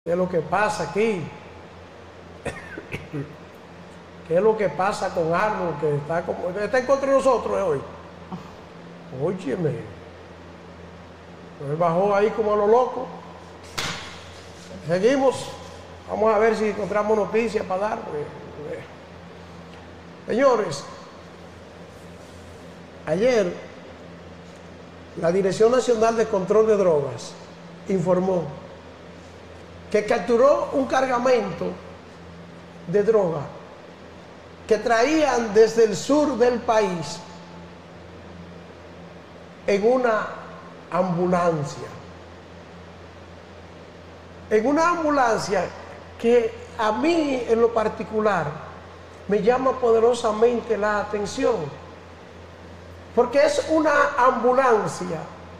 ¿Qué es lo que pasa aquí? ¿Qué es lo que pasa con Arnold, que está en contra de nosotros hoy? Óyeme. Él bajó ahí como a lo loco. Seguimos. Vamos a ver si encontramos noticias para dar. Señores, ayer la Dirección Nacional de Control de Drogas informó que capturó un cargamento de droga que traían desde el sur del país en una ambulancia. En una ambulancia que a mí en lo particular me llama poderosamente la atención, porque es una ambulancia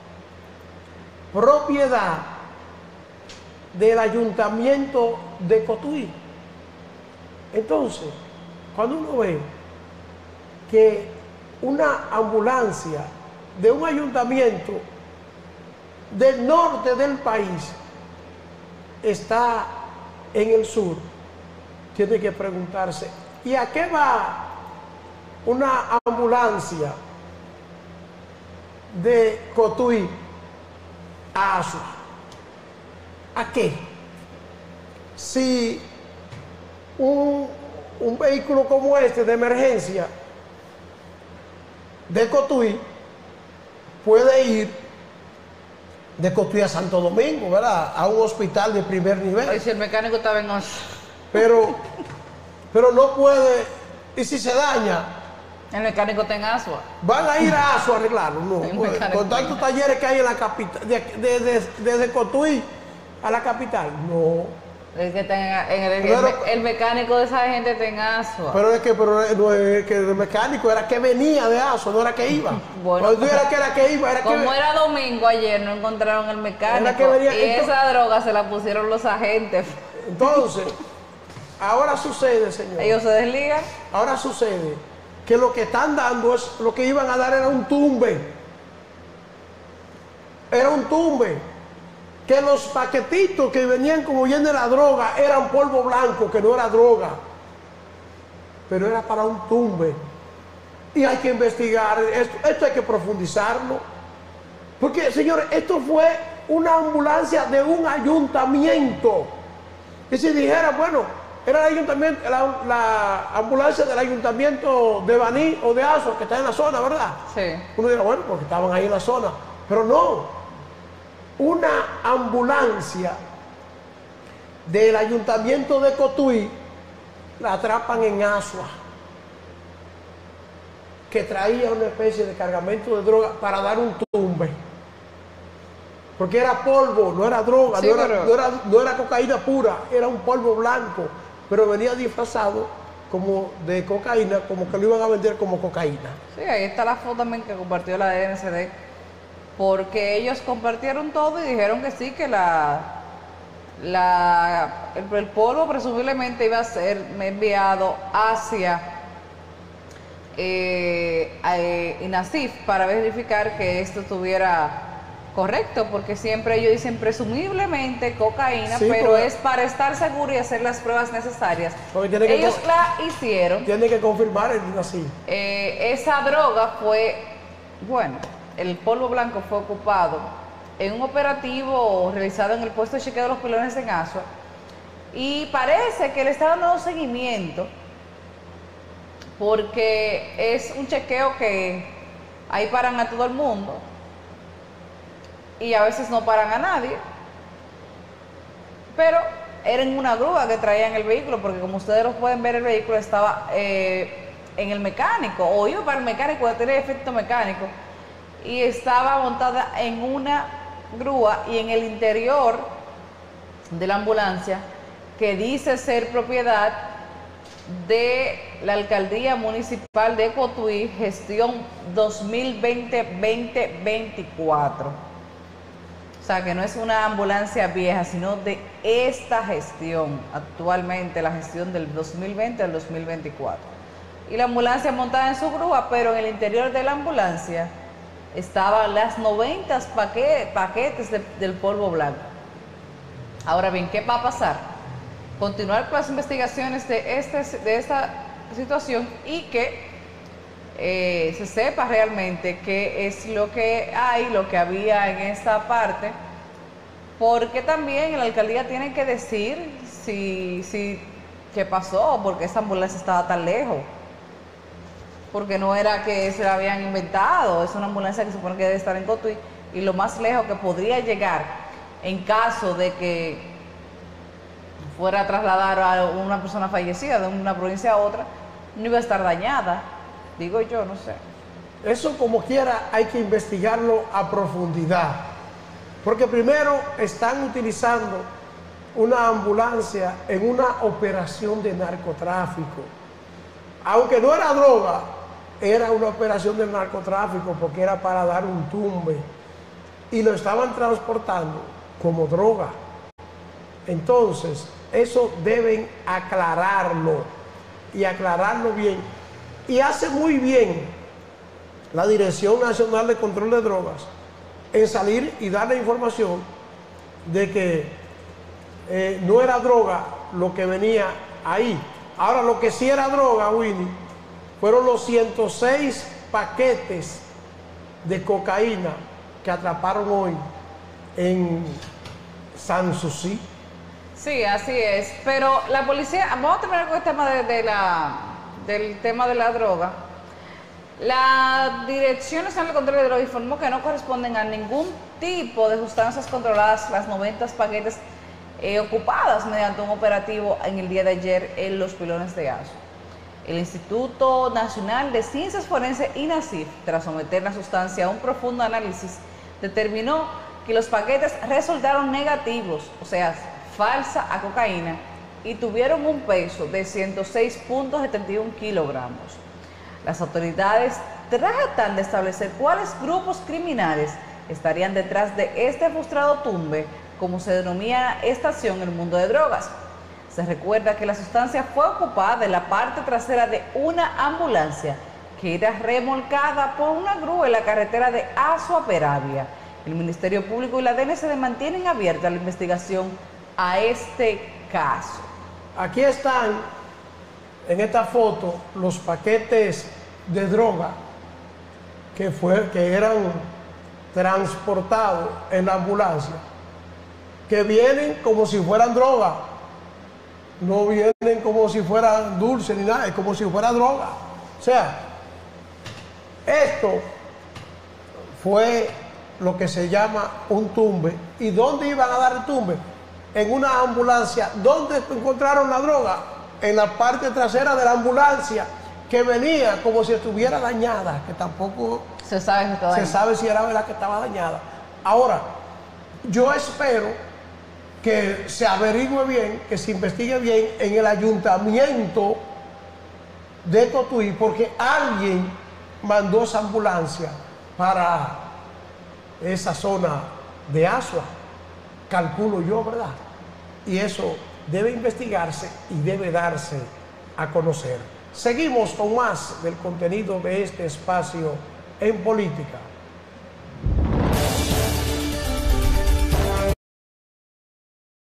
propiedad del Ayuntamiento de Cotuí. Entonces, cuando uno ve que una ambulancia de un ayuntamiento del norte del país está en el sur, tiene que preguntarse, ¿y a qué va una ambulancia de Cotuí a Asua? ¿A qué? Si un vehículo como este de emergencia de Cotuí puede ir de Cotuí a Santo Domingo, ¿verdad? A un hospital de primer nivel. Ay, si el mecánico estaba en Asua. Pero no puede, y si se daña, El mecánico está en Asua. van a ir a Asua a arreglarlo, no. Con tantos talleres que hay en la capital, desde Cotuí a la capital, no. Es que está el mecánico de esa gente está en Asua. Pero no es que el mecánico era que venía de Asua, no era que iba. Bueno, cuando era que era que iba, era que como era domingo ayer, no encontraron el mecánico. venía, y esa droga se la pusieron los agentes. Entonces, ahora sucede, señor. Ellos se desligan. Ahora sucede que lo que están dando es, lo que iban a dar era un tumbe. Era un tumbe. Que los paquetitos que venían como llenos de la droga eran polvo blanco, que no era droga. Pero era para un tumbe. Y hay que investigar, esto hay que profundizarlo. Porque, señores, esto fue una ambulancia de un ayuntamiento. Y si dijera, bueno, era el ayuntamiento, la ambulancia del ayuntamiento de Baní o de Asua, que está en la zona, ¿verdad? Sí. Uno dirá, bueno, porque estaban ahí en la zona. Pero no. Una ambulancia del ayuntamiento de Cotuí la atrapan en Asua, que traía una especie de cargamento de droga para dar un tumbe. Porque era polvo, no era droga, Sí, no era cocaína pura, era un polvo blanco, pero venía disfrazado como de cocaína, como que lo iban a vender como cocaína. Sí, ahí está la foto también que compartió la DNCD, porque ellos compartieron todo y dijeron que sí, que el polvo presumiblemente iba a ser enviado hacia INASIF para verificar que esto estuviera correcto, porque siempre ellos dicen presumiblemente cocaína, Sí, pero porque es para estar seguro y hacer las pruebas necesarias. tiene Ellos la hicieron. Tiene que confirmar el así. Esa droga fue, bueno, el polvo blanco fue ocupado en un operativo realizado en el puesto de chequeo de los pilones en Asua, y parece que le estaban dando seguimiento porque es un chequeo que ahí paran a todo el mundo y a veces no paran a nadie, pero era en una grúa que traían el vehículo, porque como ustedes lo pueden ver, el vehículo estaba en el mecánico, o iba para el mecánico a tener efecto mecánico, y estaba montada en una grúa, y en el interior de la ambulancia, que dice ser propiedad de la Alcaldía Municipal de Cotuí, gestión 2020-2024. O sea, que no es una ambulancia vieja, sino de esta gestión, actualmente la gestión del 2020 al 2024. Y la ambulancia montada en su grúa, pero en el interior de la ambulancia estaban las 90 paquetes del polvo blanco. Ahora bien, ¿qué va a pasar? Continuar con las investigaciones de esta situación y que se sepa realmente qué es lo que hay, lo que había en esta parte, porque también la alcaldía tiene que decir si qué pasó, porque esa ambulancia estaba tan lejos, porque no era que se la habían inventado, es una ambulancia que se supone que debe estar en Cotuí, y lo más lejos que podría llegar en caso de que fuera a trasladar a una persona fallecida de una provincia a otra, no iba a estar dañada, digo yo, no sé. Eso como quiera hay que investigarlo a profundidad, porque primero están utilizando una ambulancia en una operación de narcotráfico. Aunque no era droga, era una operación de narcotráfico porque era para dar un tumbe y lo estaban transportando como droga. Entonces, eso deben aclararlo y aclararlo bien. Y hace muy bien la Dirección Nacional de Control de Drogas en salir y dar la información de que no era droga lo que venía ahí. Ahora, lo que sí era droga, Winnie, fueron los 106 paquetes de cocaína que atraparon hoy en Sanssouci. Sí, así es. Pero la policía, vamos a terminar con el tema del tema de la droga. La Dirección Nacional de Control de Drogas informó que no corresponden a ningún tipo de sustancias controladas las 90 paquetes ocupadas mediante un operativo en el día de ayer en los Pilones de Aso. El Instituto Nacional de Ciencias Forenses, INACIF, tras someter la sustancia a un profundo análisis, determinó que los paquetes resultaron negativos, o sea, falsa a cocaína, y tuvieron un peso de 106.71 kilogramos. Las autoridades tratan de establecer cuáles grupos criminales estarían detrás de este frustrado tumbe, como se denomina esta acción en el mundo de drogas. Se recuerda que la sustancia fue ocupada de la parte trasera de una ambulancia que era remolcada por una grúa en la carretera de Aso a Peravia. El Ministerio Público y la DNCD mantienen abierta la investigación a este caso. Aquí están, en esta foto, los paquetes de droga que eran transportados en la ambulancia, que vienen como si fueran droga, no vienen como si fueran dulces ni nada, es como si fuera droga. O sea, esto fue lo que se llama un tumbe. ¿Y dónde iban a dar el tumbe? En una ambulancia. ¿Dónde encontraron la droga? En la parte trasera de la ambulancia, que venía como si estuviera dañada, que tampoco se sabe si era la que estaba dañada. Ahora, yo espero que se averigüe bien, que se investigue bien en el ayuntamiento de Cotuí, porque alguien mandó esa ambulancia para esa zona de Asua, calculo yo, ¿verdad? Y eso debe investigarse y debe darse a conocer. Seguimos con más del contenido de este espacio en política.